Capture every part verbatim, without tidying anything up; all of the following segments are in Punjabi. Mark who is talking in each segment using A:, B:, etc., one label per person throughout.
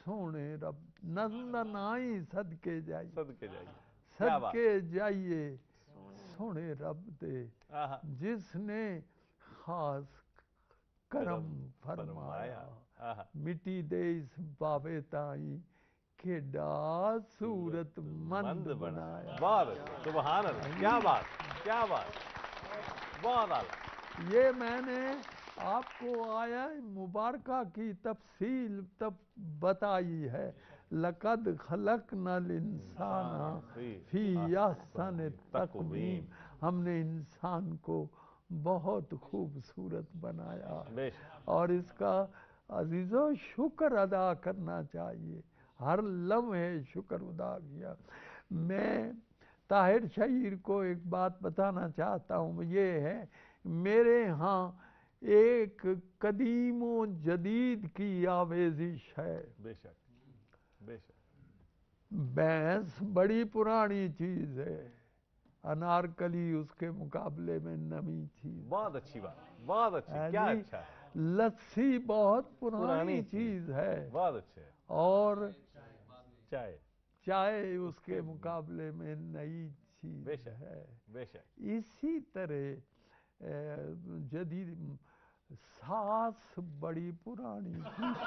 A: سونے رب نظم دا نا ہی صدقے جائیے
B: صدقے جائیے
A: صدقے جائیے سونے رب دے جس نے خاص کرم فرمایا مٹی دے اس باوے تائیں کھیڈا صورت مند بنایا.
B: بہت سبحان اللہ کیا بات کیا بات بہت اعلیٰ.
A: یہ میں نے آپ کو آیا مبارکہ کی تفصیل تب بتائی ہے. لقد خلقنا الانسان فی احسن تقویم. ہم نے انسان کو بہت خوبصورت بنایا اور اس کا عزیزو شکر ادا کرنا چاہیے. ہر لمحے شکر ادا کیا. میں طاہر شہیر کو ایک بات بتانا چاہتا ہوں یہ ہے میرے ہاں ایک قدیم و جدید کی آمیزش ہے.
B: بے شک بے شک.
A: بھینس بڑی پرانی چیز ہے انارکلی اس کے مقابلے میں نئی چیز.
B: بہت اچھی بات بہت اچھی کیا اچھا.
A: لسی بہت پرانی چیز ہے
B: بہت اچھے.
A: اور
B: چائے
A: چائے اس کے مقابلے میں نئی چیز ہے.
B: بے شک.
A: اسی طرح جدید ساس بڑی پرانی چیز.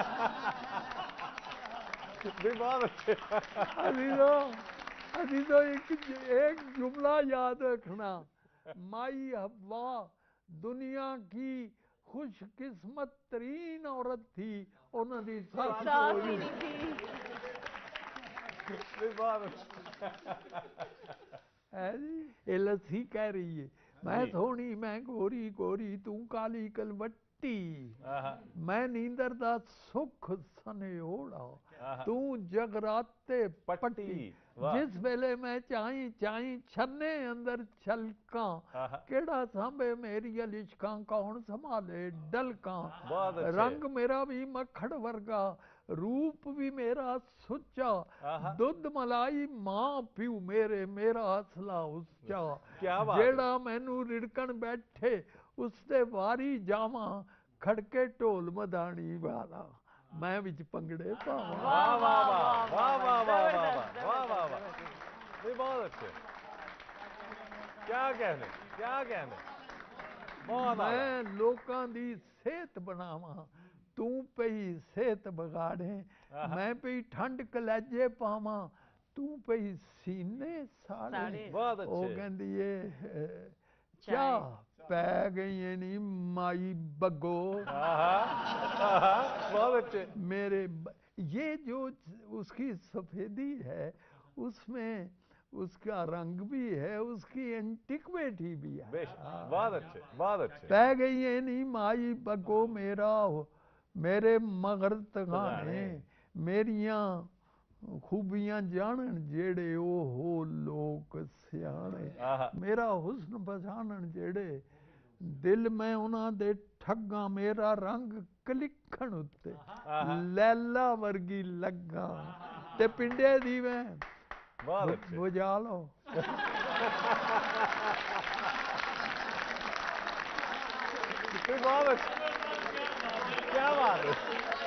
B: بہت اچھے.
A: عزیزو عزیزو ایک جملہ یاد رکھنا مائی حوا دنیا کی خوش قسمت ترین عورت تھی انہوں نے ساس ہوئی. یہ لسی کہہ رہی ہے میں سونی میں گوری گوری تو کالی کلوٹی میں نیندر دا سکھ سنے اوڑا تو جگراتے پٹی. جس ویلے میں چاہیں چاہیں چھنے اندر چھلکاں کیڑا سانبے میری لشکاں کون سنبھالے ڈلکاں. رنگ میرا بھی مکھڑ ورگا روپ بھی میرا سچا دودھ ملائی ماں پیو میرے میرا اصلہ اسچا. جیڑا مینو رڑکن بیٹھے اس دے واری جاواں کھڑکے ٹول مدانی والا میں وچ پنگڑے پاواں.
B: واہ واہ واہ واہ واہ واہ واہ واہ واہ. بہت اچھے کیا کہنے کیا کہنے.
A: میں لوکاں دی صحت بناواں تو پئی صحت بگاڑے. میں پئی ٹھنڈ کلیجے پاواں تو پئی سینے ساڑے. وہ کہندی ہے چاہ پہ گئی نہیں مائی بگو.
B: بہت اچھے.
A: میرے یہ جو اس کی سفیدی ہے اس میں اس کا رنگ بھی ہے اس کی اینٹیکویٹی بھی ہے.
B: بہت اچھے بہت اچھے.
A: پہ گئی ہے نہیں مائی بگو میرا میرے مغر تگانے میریاں خوبیاں جانن جیڑے او ہو لوگ سیانے. میرا حسن پہچانن جیڑے دل میں انہاں دے ٹھگاں. میرا رنگ کلکھن اتے لیلا ورگی لگا تے پنڈے دی میں بجا لو.
B: بہت اچھا کیا بات ہے.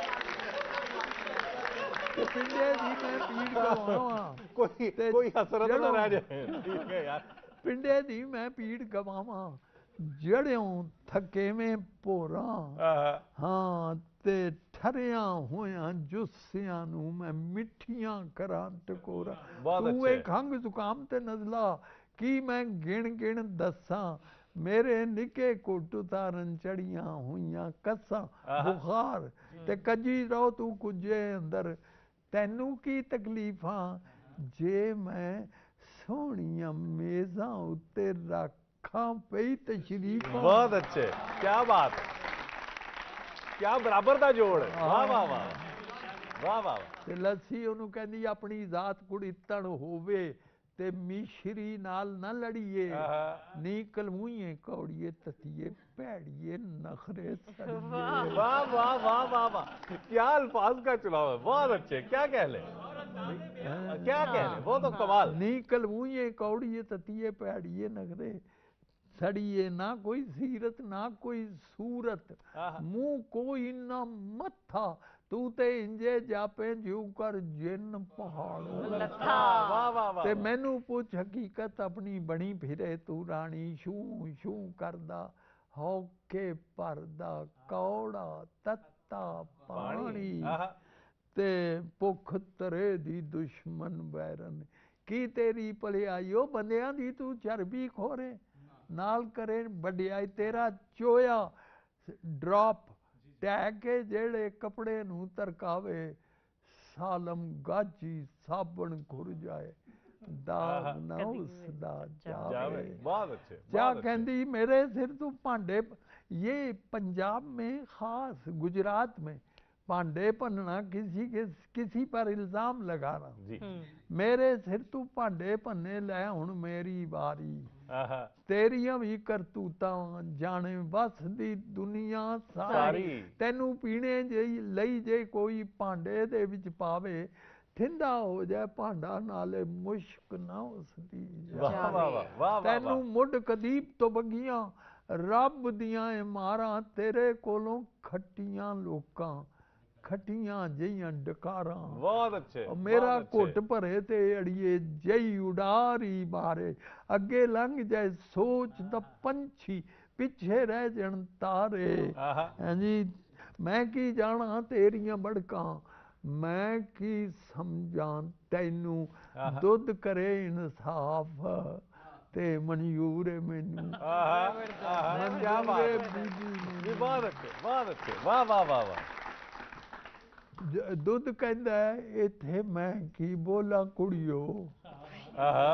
A: پنڈے دی میں پیڑ گواواں
B: کوئی کوئی حسرت نہ رہ جائے.
A: پنڈے دی میں پیڑ گواواں جڑیوں تھکے میں پوراں. ہاں تے ٹھریاں ہویاں جسیاں نو میں مٹھیاں کراں ٹکورا. تو اے کھنگ زکام تے نزلہ کی میں گن گن دساں میرے نکے کوٹ اتارن چڑیاں ہویاں کساں. بخار تے کجی رو تو کجے اندر تینوں کی تکلیفاں جے میں سونیاں میزاں اتے رکھاں پئی تشریفاں.
B: بہت اچھے کیا بات ہے کیا برابر دا جوڑ ہے. واہ واہ واہ واہ واہ.
A: تے لسی انہوں کہندی اپنی ذات کڑتن ہووے تے میشری نال نہ لڑیے نی کلموئیں کوڑیے تتیے پیڑیے نخرے سڑیے.
B: واہ واہ واہ واہ واہ کیا الفاظ کا چناؤ ہے. بہت اچھے کیا کہہ لیں کیا کہہ لیں. وہ تو کمال.
A: نی کلموئیں کوڑیے تتیے پیڑیے نخرے سڑیے. نہ کوئی سیرت نہ کوئی صورت منہ کوئی نہ متھا तू ते इंजे जापे जिउ कर जिन पहाड़ों
B: ਲੱਥਾ ਵਾਹ ਵਾਹ ਵਾਹ
A: ਤੇ ਮੈਨੂੰ ਪੁੱਛ ਹਕੀਕਤ ਆਪਣੀ ਬਣੀ ਫਿਰੇ ਤੂੰ ਰਾਣੀ ਸ਼ੂ ਸ਼ੂ ਕਰਦਾ ਹੌਕੇ ਭਰਦਾ ਕੌੜਾ ਤੱਤਾ ਪਾਣੀ
B: ਆਹਾ
A: ਤੇ ਭੁੱਖ ਤਰੇ ਦੀ ਦੁਸ਼ਮਨ ਵੈਰਨ ਕੀ ਤੇਰੀ ਭਲਿਆਈਓ ਬੰਦਿਆਂ ਦੀ ਤੂੰ ਚਰਬੀ ਖੋਰੇ ਨਾਲ ਕਰੇ ਵਡਿਆਈ ਤੇਰਾ ਚੋਇਆ ਡ੍ਰੌਪ ਟਹਿ ਕੇ ਜਿਹੜੇ ਕੱਪੜੇ ਨੂੰ ਤਰਕਾਵੇ ਸਾਲਮ ਗਾਜੀ ਸਾਬਣ ਖੁਰ ਜਾਏ ਦਾਗ ਨਾ ਉਸ ਦਾ ਜਾਵੇ
B: बहुत अच्छे
A: क्या कहती मेरे सिर तू भांडे ये पंजाब में खास गुजरात में भांडे भनना किसी के किसी पर इल्जाम लगाना
B: जी
A: मेरे सिर तू भांडे भन्ने लै हुण मेरी वारी
B: आहा
A: ਤੇਰੀਆਂ ਵੀ ਕਰਤੂਤਾਂ ਜਾਣੇ ਵਸਦੀ ਦੁਨੀਆ ਸਾਰੀ
B: ਸਾਰੀ
A: ਤੈਨੂੰ ਪੀਣੇ ਜਿਹੀ ਲਈ ਜੇ ਕੋਈ ਭਾਂਡੇ ਦੇ ਵਿੱਚ ਪਾਵੇ ਠੰਡਾ ਹੋ ਜਾਏ ਭਾਂਡਾ ਨਾਲੇ ਮੁਸ਼ਕ ਨਾ ਉਸਦੀ
B: ਵਾਹ ਵਾਹ ਵਾਹ ਵਾਹ ਵਾਹ
A: ਤੈਨੂੰ ਮੁੱਢ ਕਦੀਬ ਤੋਂ ਬਗੀਆਂ ਰੱਬ ਦੀਆਂ ਇਹ ਮਾਰਾਂ ਤੇਰੇ ਕੋਲੋਂ ਖੱਟੀਆਂ ਲੋਕਾਂ ਖੱਟੀਆਂ ਜਿਹੀਆਂ ਡਕਾਰਾਂ
B: बहुत अच्छे
A: ਮੇਰਾ
B: बहुत अच्छे।
A: ਘੁੱਟ ਭਰੇ ਤੇ ਅੜੀਏ ਜਈ ਉਡਾਰੀ ਮਾਰੇ ਅੱਗੇ ਲੰਘ ਜਾਏ ਸੋਚ ਦਾ ਪੰਛੀ ਪਿੱਛੇ ਰਹਿ ਜਾਣ ਤਾਰੇ
B: ਆਹਾ
A: ਹਾਂਜੀ ਮੈਂ ਕੀ ਜਾਣਾ ਤੇਰੀਆਂ ਬੜਕਾਂ ਮੈਂ ਕੀ ਸਮਝਾਂ ਤੈਨੂੰ
B: ਆਹਾ।
A: ਦੁੱਧ ਕਰੇ ਇਨਸਾਫ ਤੇ ਮਨਜ਼ੂਰ ਹੈ ਮੈਨੂੰ
B: आहा आहा क्या
A: ਮਨਜ਼ੂਰ ਹੈ
B: बात है
A: ਬੀਬੀ
B: जी
A: ਨੂੰ।
B: बहुत अच्छे बहुत अच्छे वाह वाह वाह वाह
A: ਜ- ਦੁੱਧ ਕਹਿੰਦਾ ਹੈ, ਇੱਥੇ ਮੈਂ ਕੀ ਬੋਲਾਂ ਕੁੜੀਓ
B: आहा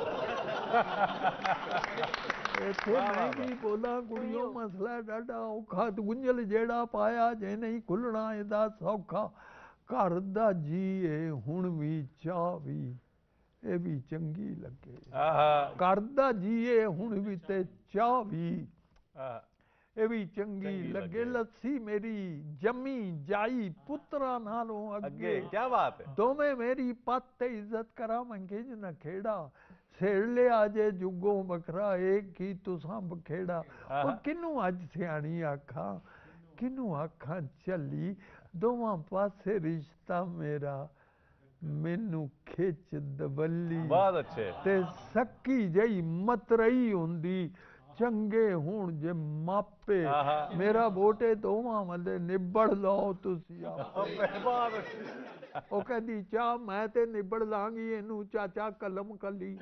A: ਇੱਥੇ
B: ਵਾਹ,
A: ਮੈਂ
B: ਵਾਹ,
A: ਕੀ ਬੋਲਾਂ ਕੁੜੀਓ ਮਸਲਾ ਡਾਢਾ ਔਖਾ ਗੁੰਝਲ ਜਿਹੜਾ ਪਾਇਆ ਜੇ ਨਹੀਂ ਖੁੱਲਣਾ ਇਹਦਾ ਸੌਖਾ ਘਰ ਦਾ ਜੀ ਏ ਹੁਣ ਵੀ ਚਾਹ ਵੀ ਇਹ ਵੀ ਚੰਗੀ ਲੱਗੇ
B: आहा
A: ਘਰ ਦਾ ਜੀ ਏ ਹੁਣ ਵੀ ਤੇ ਚਾਹ ਵੀ
B: आहा
A: ਇਹ ਵੀ ਚੰਗੀ
B: ਚੰਗੀ
A: ਲੱਗੇ
B: ਲੱਗੇ।
A: ਲੱਸੀ ਮੇਰੀ ਜੰਮੀ ਜਾਈ ਪੁੱਤਰਾਂ ਨਾਲੋਂ
B: अगे
A: ਅੱਗੇ
B: क्या बात है
A: ਦੋਵੇਂ ਮੇਰੀ ਪੱਤ ਤੇ ਇੱਜ਼ਤ ਕਰਾਵਾਂਗੇ ਜਿਨਾ ਖੇੜਾ ਛੇੜ ਲਿਆ ਜੇ ਜੁਗੋਂ ਵੱਖਰਾ ਇਹ ਕੀ ਤੁਸਾਂ ਬਖੇੜਾ ਉਹ
B: ਆਹਾ।
A: ਕਿਨੂੰ ਅੱਜ ਸਿਆਣੀ ਆਖਾਂ ਕਿਨੂੰ ਆਖਾਂ ਚੱਲੀ ਦੋਵਾਂ ਪਾਸੇ ਰਿਸ਼ਤਾ ਮੇਰਾ ਮੈਨੂੰ ਖਿੱਚ ਦਵੱਲੀ
B: बहुत अच्छे
A: ਤੇ ਸੱਕੀ ਜਿਹੀ ਮਤਰਈ ਹੁੰਦੀ ਚੰਗੇ ਹੁਣ ਜੇ ਮਾਪੇ
B: ਆਹਾ।
A: ਮੇਰਾ ਵੋਟੇ ਦੋਵਾਂ ਵੱਲੇ ਨਿਬੜ ਲਓ ਤੁਸੀਂ ਆਪੇ
B: बहुत अच्छे
A: ਉਹ ਕਹਿੰਦੀ ਚਾਹ ਮੈਂ ਤੇ ਨਿਬੜ ਲਾਂਗੀ ਇਹਨੂੰ ਚਾਚਾ ਕਲਮ ਕੱਲੀ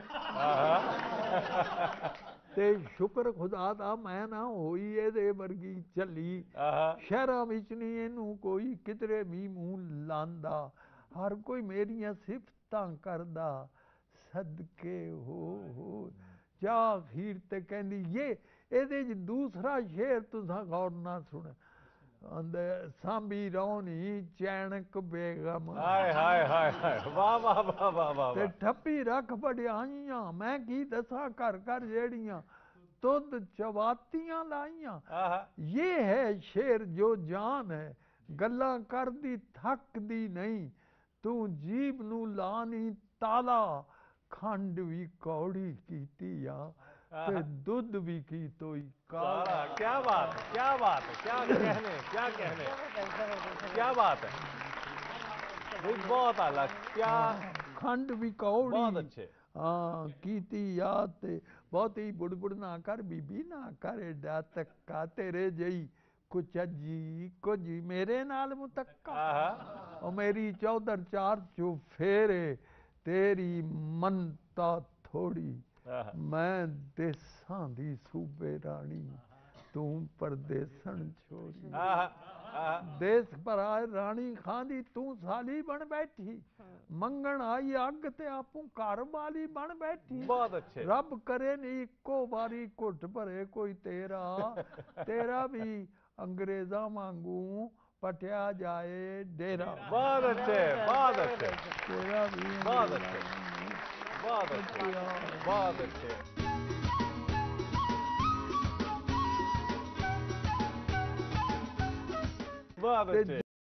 B: आहा
A: ਤੇ ਸ਼ੁਕਰ ਖੁਦਾ ਦਾ ਮੈਂ ਨਾ ਹੋਈ ਇਹਦੇ ਵਰਗੀ ਚੱਲੀ
B: आहा
A: ਸ਼ਹਿਰਾਂ ਵਿੱਚ ਨਹੀਂ ਇਹਨੂੰ ਕੋਈ ਕਿਧਰੇ ਵੀ ਮੂੰਹ ਲਾਂਦਾ ਹਰ ਕੋਈ ਮੇਰੀਆਂ ਸਿਫਤਾਂ ਕਰਦਾ ਸਦਕੇ ਹੋ ਹੋ ਜਾ ਅਖੀਰ ਤੇ ਕਹਿੰਦੀ ਇਹ ਇਹਦੇ 'ਚ ਦੂਸਰਾ ਸ਼ੇਰ ਤੁਸੀਂ ਗੌਰ ਨਾਲ ਸੁਣ ਆਂਦੇ ਸਾਂਭੀ ਰੌਣੀ ਚੈਨਕ ਬੇਗਮ
B: हाय हाय हाय हाय वाह वाह वाह वाह वाह
A: ਤੇ
B: वाह
A: ਠੱਪੀ ਰੱਖ ਵਡਿਆਈਆਂ ਮੈਂ ਕੀ ਦੱਸਾਂ ਘਰ ਘਰ ਜਿਹੜੀਆਂ ਤੁਧ ਚਵਾਤੀਆਂ ਲਾਈਆਂ
B: आहा
A: ਇਹ ਹੈ ਸ਼ੇਰ ਜੋ ਜਾਨ ਹੈ ਗੱਲਾਂ ਕਰਦੀ ਥੱਕਦੀ ਨਹੀਂ ਤੂੰ ਜੀਭ ਨੂੰ ਲਾ ਨੀ ਤਾਲਾ ਖੰਡ ਵੀ ਕੌੜੀ ਕੀਤੀ ਆ ਤੇ ਦੁੱਧ ਵੀ ਕੀ ਤੋਈ ਕਾਲਾ
B: काला क्या बात है क्या बात है क्या कहने क्या कहने क्या बात है भाई बहुत आला क्या
A: ਖੰਡ ਵੀ
B: बहुत
A: ਕੌੜੀ
B: अच्छे
A: ਹਾਂ ਕੀਤੀ ਆ ਤੇ ਬਹੁਤੀ ਬੁੜਬੁੜ ਨਾ ਕਰ ਬੀਬੀ ਨਾ ਕਰ ਏਡਾ ਤੱਕਾ ਤੇਰੇ ਜਈ ਕੁਛ ਅੱਜੀ ਕੁਝ ਮੇਰੇ ਨਾਲ ਮੁਤੱਕਾ
B: आहा
A: ਉਹ ਮੇਰੀ ਚੌਧਰ ਚਾਰ ਚੋ ਫੇਰੇ ਤੇਰੀ ਮੰਤਾ ਥੋੜੀ
B: आहा
A: ਮੈਂ ਦੇਸਾਂ ਦੀ ਸੂਬੇ ਰਾਣੀ ਤੂੰ ਪਰਦੇਸਣ ਛੋੜੀ
B: आहा आहा
A: ਦੇਸ ਭਰਾਏ ਰਾਣੀ ਖਾਂਦੀ ਤੂੰ ਸਾਲੀ ਬਣ ਬੈਠੀ ਮੰਗਣ ਆਈ ਅੱਗ ਤੇ ਆਪੂ ਘਰ ਵਾਲੀ ਬਣ ਬੈਠੀ
B: बहुत अच्छे
A: ਰੱਬ ਕਰੇ ਨੀ ਇੱਕੋ ਵਾਰੀ ਘੁੱਟ ਭਰੇ ਕੋਈ ਤੇਰਾ ਤੇਰਾ ਵੀ ਅੰਗਰੇਜ਼ਾਂ ਵਾਂਗੂ ਪਟਿਆ ਜਾਏ ਡੇਰਾ
B: बहुत अच्छे बहुत अच्छे
A: ਤੇਰਾ ਵੀ
B: ਬਹੁਤ
A: ਅੰਗਰੇਜ਼ਾਂ
B: ਅੱਛੇ।
A: ਵਾਂਗੂ
B: बहुत अच्छे बहुत अच्छे बहुत
A: ਤੇ
B: अच्छे